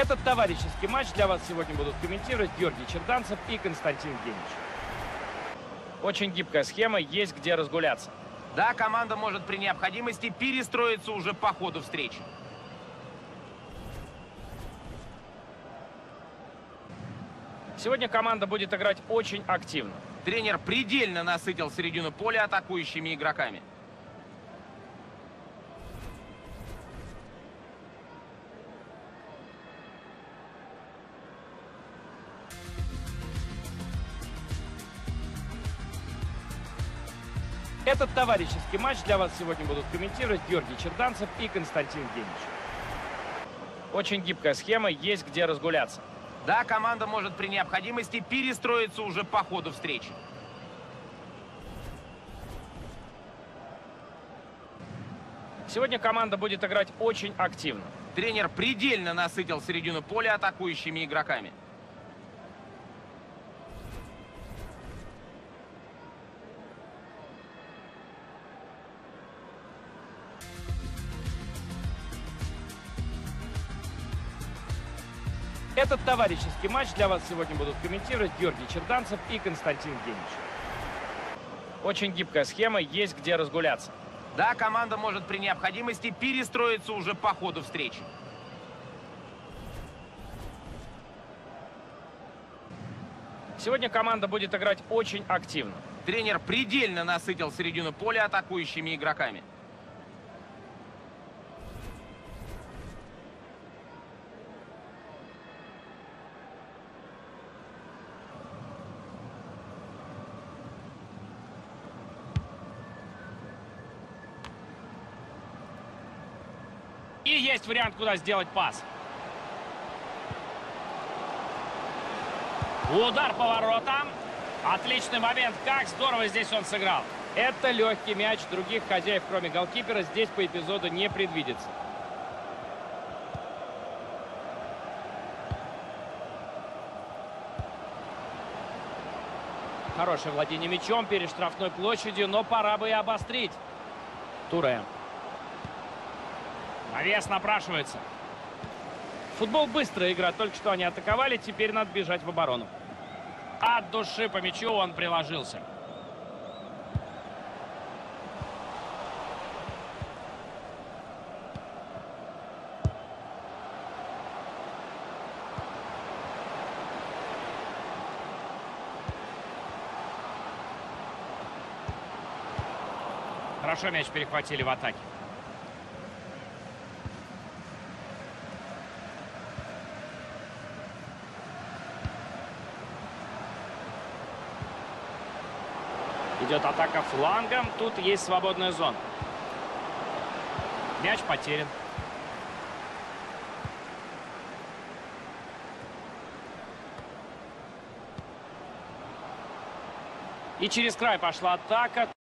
Этот товарищеский матч для вас сегодня будут комментировать Георгий Черданцев и Константин Евгеньевич. Очень гибкая схема, есть где разгуляться. Да, команда может при необходимости перестроиться уже по ходу встречи. Сегодня команда будет играть очень активно. Тренер предельно насытил середину поля атакующими игроками. Этот товарищеский матч для вас сегодня будут комментировать Георгий Черданцев и Константин Евгеньевич. Очень гибкая схема, есть где разгуляться. Да, команда может при необходимости перестроиться уже по ходу встречи. Сегодня команда будет играть очень активно. Тренер предельно насытил середину поля атакующими игроками. Этот товарищеский матч для вас сегодня будут комментировать Георгий Черданцев и Константин Евгеньевич. Очень гибкая схема, есть где разгуляться. Да, команда может при необходимости перестроиться уже по ходу встречи. Сегодня команда будет играть очень активно. Тренер предельно насытил середину поля атакующими игроками. И есть вариант, куда сделать пас. Удар по воротам. Отличный момент. Как здорово здесь он сыграл. Это легкий мяч. Других хозяев, кроме голкипера, здесь по эпизоду не предвидится. Хорошее владение мячом перед штрафной площадью, но пора бы и обострить. Туре. Навес напрашивается. Футбол быстрая игра. Только что они атаковали, теперь надо бежать в оборону. От души по мячу он приложился. Хорошо мяч перехватили в атаке. Идет атака флангом. Тут есть свободная зона. Мяч потерян. И через край пошла атака.